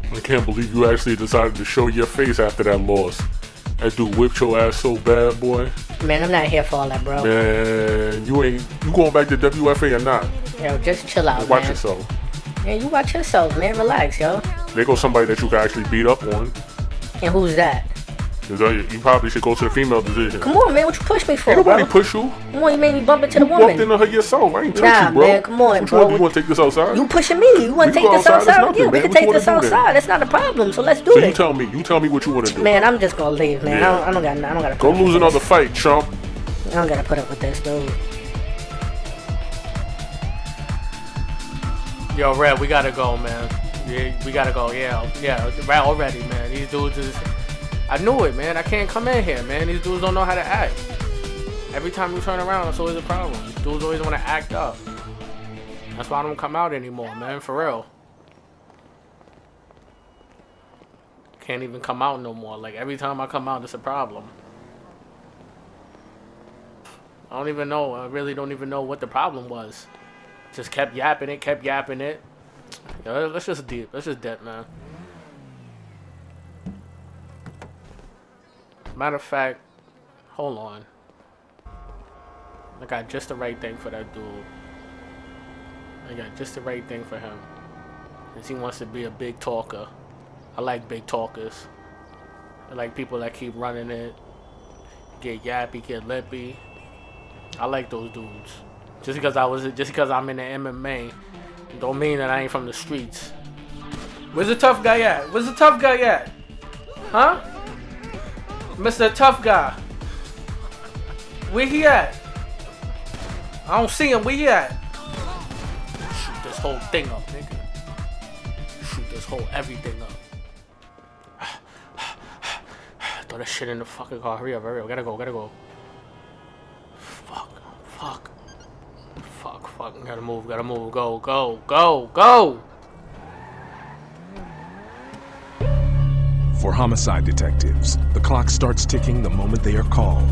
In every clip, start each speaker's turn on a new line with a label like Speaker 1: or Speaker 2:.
Speaker 1: I can't believe you actually decided to show your face after that loss. That dude whipped your ass so bad, boy.
Speaker 2: Man, I'm not here for all that, bro.
Speaker 1: Man, you going back to WFA or not?
Speaker 2: Yo, just chill out,
Speaker 1: Watch
Speaker 2: man.
Speaker 1: yourself.
Speaker 2: Yeah, you watch yourself, man. Relax, yo.
Speaker 1: There goes somebody that you can actually beat up on.
Speaker 2: And who's that?
Speaker 1: You probably should go to the female division.
Speaker 2: Come on, man. What you push me for,
Speaker 1: Ain't nobody
Speaker 2: bro?
Speaker 1: push you.
Speaker 2: Come on, you made me bump into the
Speaker 1: You
Speaker 2: woman.
Speaker 1: bumped into her yourself. I ain't touch
Speaker 2: Nah,
Speaker 1: you, bro.
Speaker 2: man. Come on,
Speaker 1: Which
Speaker 2: bro.
Speaker 1: one? You want to take this outside?
Speaker 2: You pushing me. You want to take this outside? Yeah, we can take this outside. That's not a problem. So let's do it.
Speaker 1: So you tell me what you want to do.
Speaker 2: Man, I'm just gonna leave, man.
Speaker 1: Yeah.
Speaker 2: I don't gotta.
Speaker 1: Go lose another fight, chump.
Speaker 2: I don't gotta put up with this, dude.
Speaker 3: Yo, Red, we gotta go, man. Yeah, we gotta go. Yeah, Red already, man. These dudes is. I knew it, man. I can't come in here, man. These dudes don't know how to act. Every time you turn around, it's always a problem. These dudes always want to act up. That's why I don't come out anymore, man. For real. Can't even come out no more. Like, every time I come out, it's a problem. I don't even know. I really don't even know what the problem was. Just kept yapping it. Yo, let's just dip, man. Matter of fact, hold on. I got just the right thing for that dude. I got just the right thing for him. Because he wants to be a big talker. I like big talkers. I like people that keep running it. Get yappy, get lippy. I like those dudes. Just because I'm in the MMA, don't mean that I ain't from the streets. Where's the tough guy at? Huh? Mr. Tough Guy. Where he at? I don't see him. Where he at? Shoot this whole thing up, nigga. Shoot this whole everything up. Throw that shit in the fucking car. Hurry up. Gotta go. Fuck. Gotta move. Go.
Speaker 4: For homicide detectives, the clock starts ticking the moment they are called.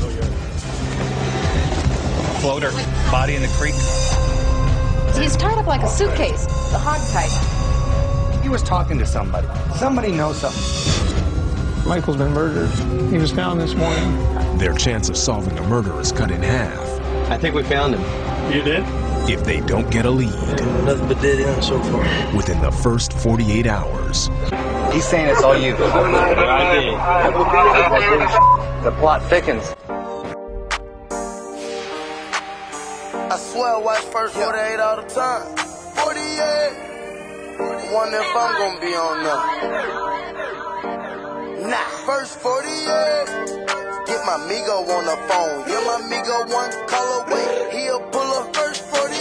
Speaker 5: Floater, body in the creek.
Speaker 6: He's tied up like a suitcase, the hog type.
Speaker 7: He was talking to somebody. Somebody knows something.
Speaker 8: Michael's been murdered. He was found this morning.
Speaker 4: Their chance of solving a murder is cut in half.
Speaker 9: I think we found him. You did?
Speaker 4: If they don't get a lead.
Speaker 9: Nothing but dead end so far.
Speaker 4: Within the first 48 hours.
Speaker 7: He's saying it's all you.
Speaker 9: I did.
Speaker 7: The plot thickens.
Speaker 10: I swear I watch first 48 all the time. 48. Wonder if I'm gonna be on there. Nah, first 48. Get my Migo on the phone. Yeah, my Migo one call away. He'll pull up first 48.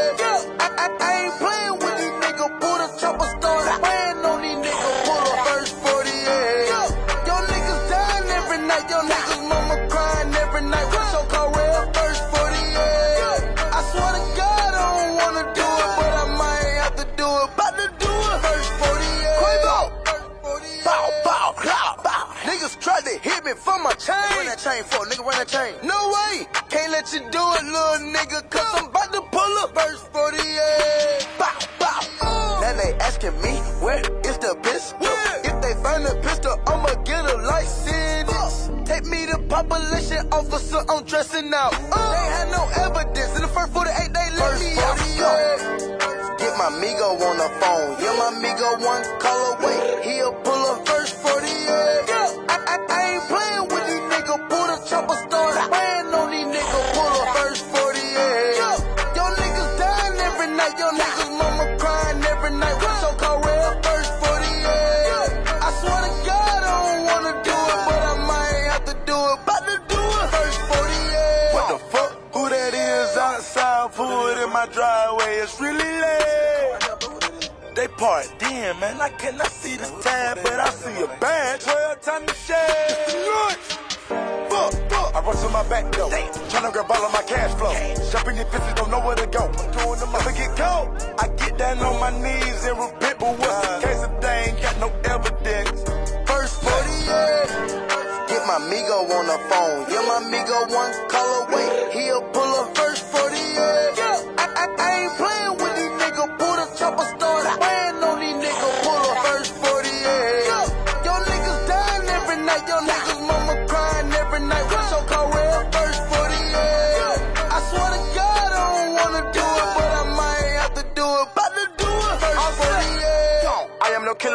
Speaker 10: I ain't playing with these niggas. Pull the chopper, start spraying on these niggas. Pull up first 48. Y'all niggas dying every night. Y'all niggas mama crying every night. What's your call real? First 48. I swear to God I don't wanna do it, but I might have to do it. About to do it. First 48. Bow, bow, bow, bow. Niggas tried to hit me for my chain. Run that chain for nigga, run that chain. No way, can't let you do it, little nigga, cause I'm about to pull up. Verse 48. Bow, bow. Now they asking me, where is the pistol? If they find the pistol, I'ma get a license. Take me to population officer, I'm dressing out. They had no evidence. In the first 48, they let me out. Get my Migo on the phone. Yeah, my Migo one call away. He'll pull up first 48. I ain't playing with these niggas. Pull the chopper, start spraying on these niggas. Pull up first 48. Y'all niggas dying every night. Y'all niggas mama crying every night. What's your call real? First 48. I swear to God I don't wanna do it, but I might have to do it. About to do it. First 48. What the fuck? Who that is outside? Pull it in my driveway. It's really late. They part damn, man. I cannot see this tab, but I see a bag. 12 time to share. Fuck. I run to my back door. Tryna grab all of my cash flow. Shopping your bitches don't know where to go. I'ma get cold. I get down on my knees and repent, but what's the case if they ain't got no evidence? First 48. Get my Migo on the phone. Yeah, my Migo one call away. He'll pull up first 48. I ain't playing with these niggas. Pull the chopper, start spraying on these niggas. Pull up first 48.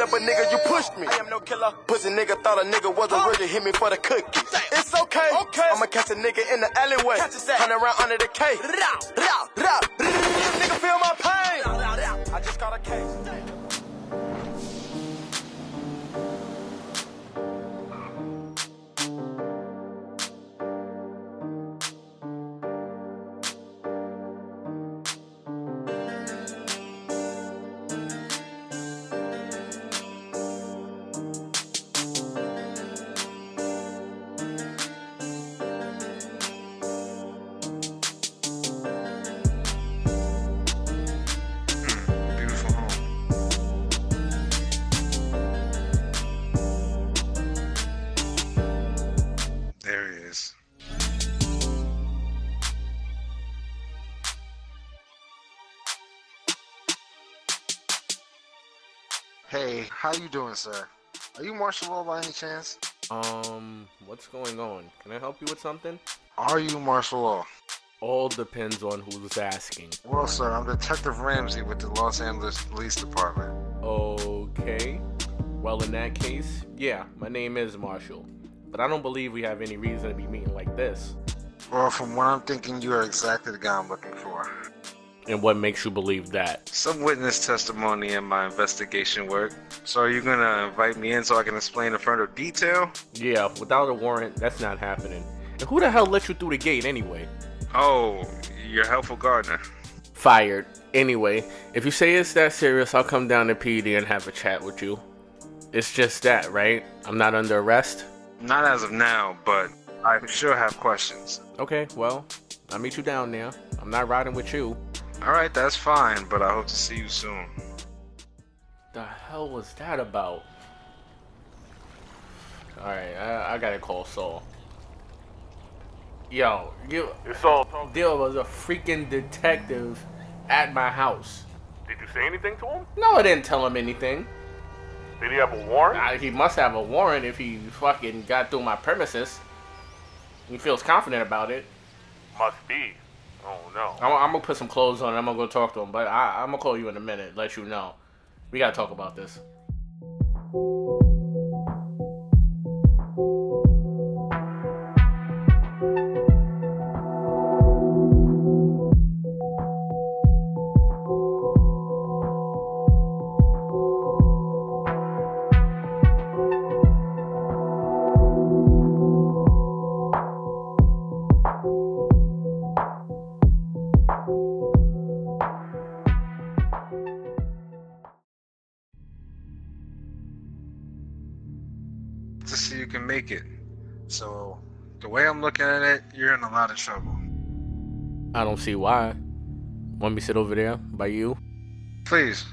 Speaker 10: killer, but nigga, you pushed me. I am no killer. Pussy nigga thought a nigga was a virgin, hit me for the cookie. It's okay. I'ma catch a nigga in the alleyway. 100 round under the K. Nigga feel my pain. I just got a case.
Speaker 11: Hey, how you doing, sir? Are you martial law by any chance?
Speaker 3: What's going on? Can I help you with something?
Speaker 11: Are you martial law?
Speaker 3: All depends on who's asking.
Speaker 11: Well, sir, I'm Detective Ramsey with the Los Angeles Police Department.
Speaker 3: Okay. Well, in that case, yeah, my name is Marshall. But I don't believe we have any reason to be meeting like this.
Speaker 11: Well, from what I'm thinking, you are exactly the guy I'm looking for.
Speaker 3: And what makes you believe that?
Speaker 11: Some witness testimony in my investigation work. So are you gonna invite me in so I can explain in further detail?
Speaker 3: Yeah, without a warrant, that's not happening. And who the hell let you through the gate anyway?
Speaker 11: Oh, your helpful gardener.
Speaker 3: Fired. Anyway, if you say it's that serious, I'll come down to PD and have a chat with you. It's just that, right? I'm not under arrest?
Speaker 11: Not as of now, but I sure have questions.
Speaker 3: Okay, well, I'll meet you down there. I'm not riding with you.
Speaker 11: Alright, that's fine, but I hope to see you soon.
Speaker 3: The hell was that about? Alright, I gotta call Saul. Yo, there was a freaking detective at my house.
Speaker 1: Did you say anything to him?
Speaker 3: No, I didn't tell him anything.
Speaker 1: Did he have a warrant?
Speaker 3: He must have a warrant if he fucking got through my premises. He feels confident about it.
Speaker 1: Must be. Oh no.
Speaker 3: I'm gonna put some clothes on and I'm gonna go talk to him, but I'm gonna call you in a minute, let you know. We gotta talk about this.
Speaker 11: To see you can make it. So, the way I'm looking at it, you're in a lot of trouble.
Speaker 3: I don't see why. Want me to sit over there by you?
Speaker 11: Please.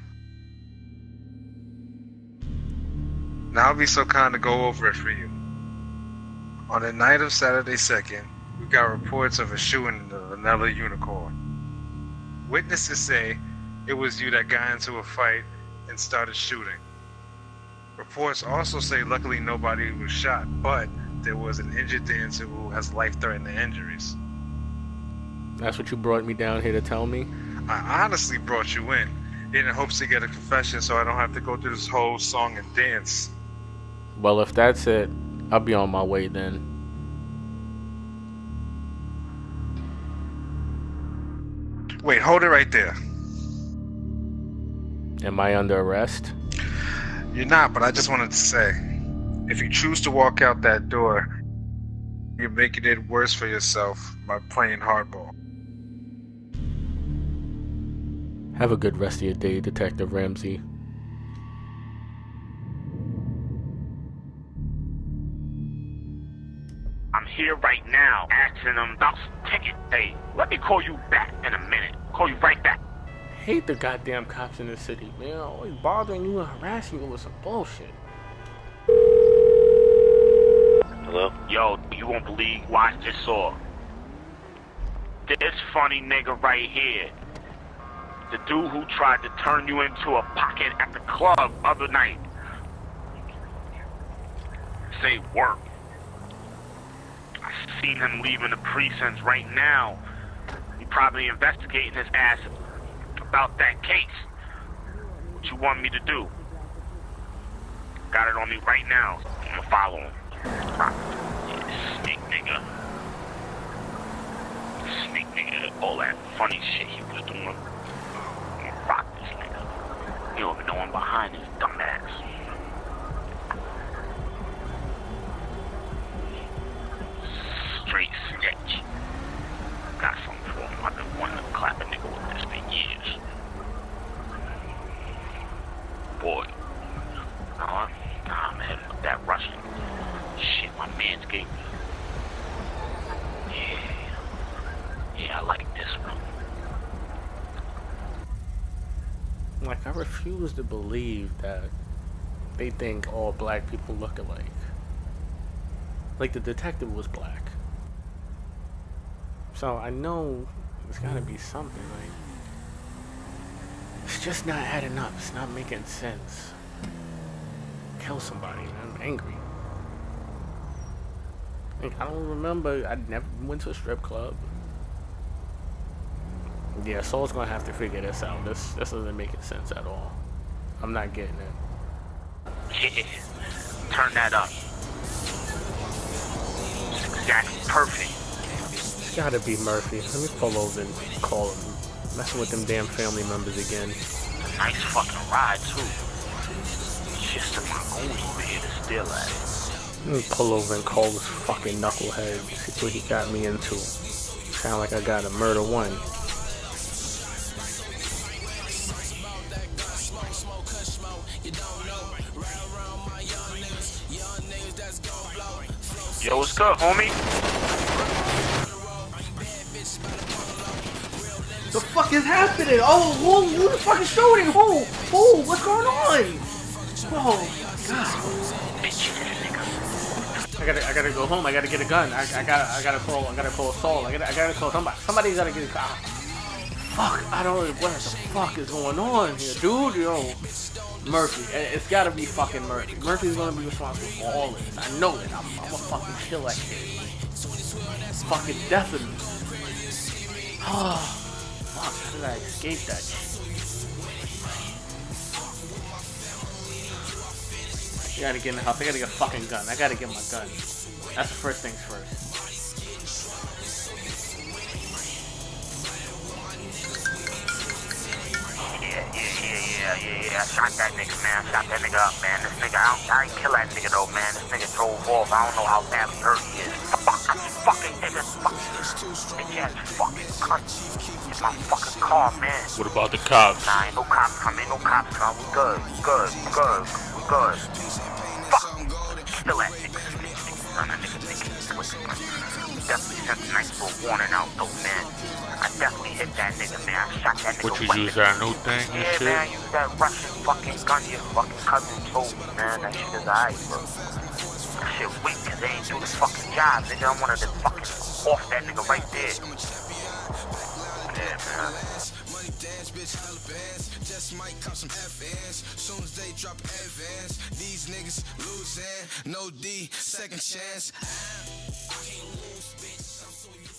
Speaker 11: Now I'll be so kind to go over it for you. On the night of Saturday 2nd, we got reports of a shooting of another unicorn. Witnesses say it was you that got into a fight and started shooting. Reports also say luckily nobody was shot, but there was an injured dancer who has life-threatening injuries.
Speaker 3: That's what you brought me down here to tell me?
Speaker 11: I honestly brought you in hopes to get a confession so I don't have to go through this whole song and dance.
Speaker 3: Well, if that's it, I'll be on my way then.
Speaker 11: Wait, hold it right there.
Speaker 3: Am I under arrest?
Speaker 11: You're not, but I just wanted to say, if you choose to walk out that door, you're making it worse for yourself by playing hardball.
Speaker 3: Have a good rest of your day, Detective Ramsey.
Speaker 12: I'm here right now, asking them about ticket. Hey, let me call you back in a minute. Call you right back.
Speaker 3: Hate the goddamn cops in this city, man. Always bothering you and harassing you with some bullshit.
Speaker 12: Hello? Yo, you won't believe what I just saw. This funny nigga right here. The dude who tried to turn you into a pocket at the club other night. Say work. I seen him leaving the precincts right now. He probably investigating his ass about that case. What you want me to do? Got it on me right now. I'm gonna follow him. Yeah, snake nigga. Snake nigga. All that funny shit he was doing. I'm gonna rock this nigga. You don't even know I'm behind his dumbass. Straight sketch. Got something for him. I've been wanting to clap a nigga with this for years. Boy. I'm heading with that Russian. Shit, my man's gave me. Yeah, I like this one.
Speaker 3: Like, I refuse to believe that they think all black people look alike. Like, the detective was black. So I know there's gotta be something, like, it's just not adding up. It's not making sense. Kill somebody, man. I'm angry. Like, I don't remember. I never went to a strip club. Yeah, Saul's gonna have to figure this out. This doesn't make sense at all. I'm not getting it.
Speaker 12: Yeah, turn that up. It's exactly perfect.
Speaker 3: It's gotta be Murphy. Let me pull over and call him. Messing with them damn family members again.
Speaker 12: Nice fucking ride too. Just to my own over here to steal at it.
Speaker 3: Let me pull over and call this fucking knucklehead. See what he got me into. Sound like I got a murder one.
Speaker 12: Yo, what's good, homie?
Speaker 13: The fuck is happening? Oh, who the fuck is shooting? Who? What's going on? Oh, God.
Speaker 3: I gotta go home. I gotta get a gun. I gotta call Saul. I gotta call somebody. Somebody's gotta get a car. Fuck, I don't know what the fuck is going on here, dude. Yo, Murphy. It's gotta be fucking Murphy. Murphy's gonna be responsible for all this. I know it. I'm gonna fucking kill that kid. Fucking definitely. Oh, fuck, how did I escape that shit? I gotta get in the house. I gotta get a fucking gun. I gotta get my gun. That's the first things first.
Speaker 12: Yeah. I shot that nigga, man. Shot that nigga up, man. This nigga, I ain't kill that nigga though, man. This nigga drove off. I don't know how badly hurt he is. Fucking nigga. Bitch ass fucking cunt. It's my fucking car, man.
Speaker 1: What about the cops?
Speaker 12: Nah, ain't no cops coming. Ain't no cops coming. We good. Fuck. Kill that nigga. That nigga definitely sent a nice little warning out though, man. I definitely hit that nigga, man. I shot that nigga.
Speaker 1: What, you use that new thing and
Speaker 12: shit? Yeah, man, I use that Russian fucking gun your fucking cousin told me, man. That shit is alright, bro. That shit weak, cause they ain't do the fucking job. Nigga, I wanted to fucking off that nigga right there. Yeah, man. Just might cop some FNs. Soon as they drop advance, these niggas losing. No D, second chance. I can't lose, bitch. I'm so used